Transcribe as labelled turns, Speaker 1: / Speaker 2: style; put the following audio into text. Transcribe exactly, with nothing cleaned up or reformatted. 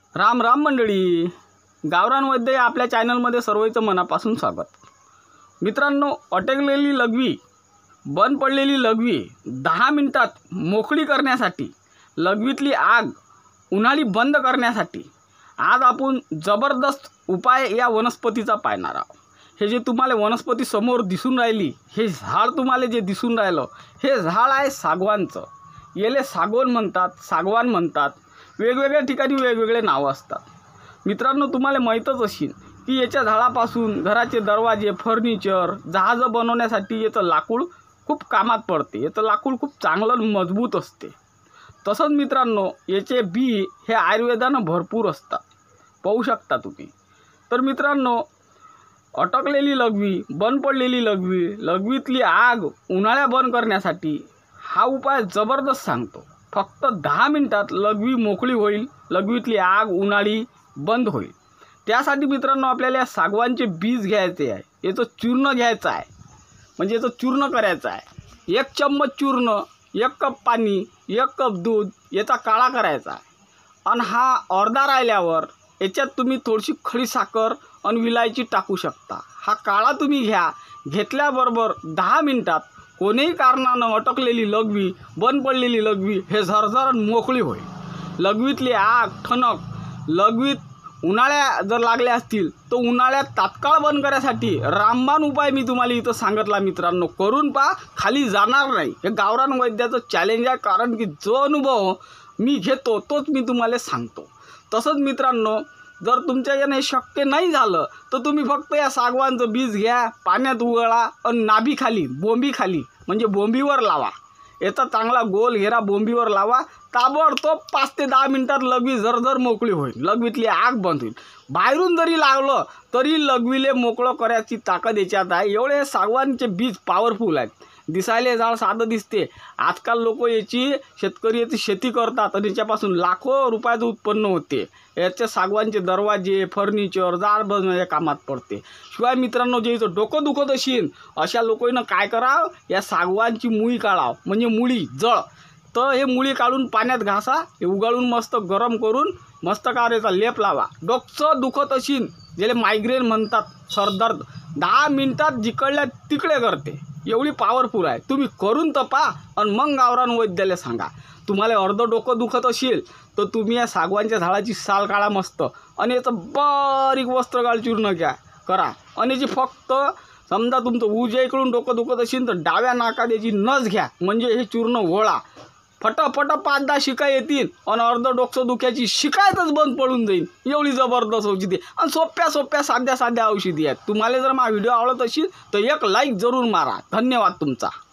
Speaker 1: राम राम मंडळी, गावरान वैद्य या आपल्या चॅनलमध्ये सर्वांचं मनापासून स्वागत। मित्रांनो, अटकलेली लघवी, बंद पडलेली लघवी दहा मिनिटात मोकळी करण्यासाठी, लघवीतली आग उन्हाळी बंद करण्यासाठी आज आपण जबरदस्त उपाय या वनस्पतीचा पाहणार आहोत। हे जे तुम्हाला वनस्पती समोर दिसून राहिली, हे झाड तुम्हाला जे दिसून राहिलं, हे झाड आहे सागवानचं। याले सागवान म्हणतात, सागवान म्हणतात, वेगवेगळ्या ठिकाणी वेगवेगळे नाव असतात। मित्रांनो, तुम्हाला माहीतच असेल की याच्या झाडापासून घराचे दरवाजे, फर्निचर, जहाज बनवण्यासाठी याचं लाकूड खूप कामात पडते। याचं लाकूड खूप चांगलं मजबूत असते। तसंच मित्रांनो, याचे बी हे आयुर्वेदानं भरपूर असतात, पाहू शकता तुम्ही। तर मित्रांनो, अटकलेली लघवी, बंद पडलेली लघवी, लघवीतली आग उन्हाळ्या बंद करण्यासाठी हा उपाय जबरदस्त सांगतो। फक्त दहा मिनिटात लघवी मोकळी होईल, लघवीतली आग उन्हाळी बंद होईल। त्यासाठी मित्रांनो, आपल्याला सागवानचे बीज घ्यायचे आहे, याचं चूर्ण घ्यायचं आहे, म्हणजे याचं चूर्ण करायचं आहे। एक चम्मच चूर्ण, एक कप पाणी, एक कप दूध याचा काळा करायचा आहे। आणि हा अर्धा राहिल्यावर याच्यात तुम्ही थोडीशी खडी साखर आणि विलायची टाकू शकता। हा काळा तुम्ही घ्या, घेतल्याबरोबर दहा मिनिटात कोणीही कारणानं अटकलेली लघवी, बंद पडलेली लघवी हे झरझर मोकळी होईल। लघवीतली आग, ठणक, लघवीत उन्हाळ्या जर लागल्या असतील तर उन्हाळ्यात तात्काळ बंद करण्यासाठी रामबाण उपाय मी तुम्हाला इथं सांगितला। मित्रांनो, करून पहा, खाली जाणार नाही। हे गावरान वैद्याचं चॅलेंज आहे, कारण की जो अनुभव मी घेतो तोच मी तुम्हाला सांगतो। तसंच मित्रांनो, जर तुमच्या याने हे शक्य नाही झालं तर तुम्ही फक्त या सागवानचं बीज घ्या, पाण्यात उघळा आणि नाभीखाली, बोंबीखाली म्हणजे बोंबीवर लावा। याचा चांगला गोल घेरा बोंबीवर लावा। ताबडतोब पाच ते दहा मिनिटात लघवी झरझर मोकळी होईल, लघवीतली आग बंद होईल। बाहेरून जरी लागलं तरी लघवीले मोकळं करायची ताकद याच्यात आहे। एवढे सागवानचे बीज पॉवरफुल आहेत। दिसायला झाड साधं दिसते, आजकाल लोक याची शेतकरी याची शेती करतात आणि याच्यापासून लाखो रुपयाचं उत्पन्न होते। याचे सागवानचे दरवाजे, फर्निचर, झाड बनवण्याच्या कामात पडते। शिवाय मित्रांनो, जे इथं डोकं दुखत असेल अशा लोकांना काय करावं, या सागवानची मुळी काढावं, म्हणजे मुळी जळ, तर हे मुळी काढून पाण्यात घासा, हे उगाळून मस्त गरम करून मस्तकावर याचा लेप लावा। डोकं दुखत असेल, ज्याला मायग्रेन म्हणतात, सरदर्द, दहा मिनिटात जिकडल्या तिकडे करते। एवढी पॉवरफुल आहे। तुम्ही करून तपा आणि मग गावरान वैद्याला सांगा। तुम्हाला अर्ध डोकं दुखत असेल तर तुम्ही या सागवानच्या झाडाची साल काढा मस्त, आणि याचं बारीक वस्त्रगाळ चूर्ण घ्या करा, आणि याची फक्त समजा तुमचं उजव्या इकडून डोकं दुखत असेल तर डाव्या नाकात याची नस घ्या, म्हणजे हे चूर्ण वळा। फटाफट पाच दहा शिकाय येतील आणि अर्ध डोकं दुख्याची शिकायतच बंद पडून जाईल। एवढी जबरदस्त औषधी आणि सोप्या सोप्या साध्या साध्या औषधी आहेत। तुम्हाला जर माझा व्हिडिओ आवडत असेल तर एक लाईक जरूर मारा। धन्यवाद तुमचा।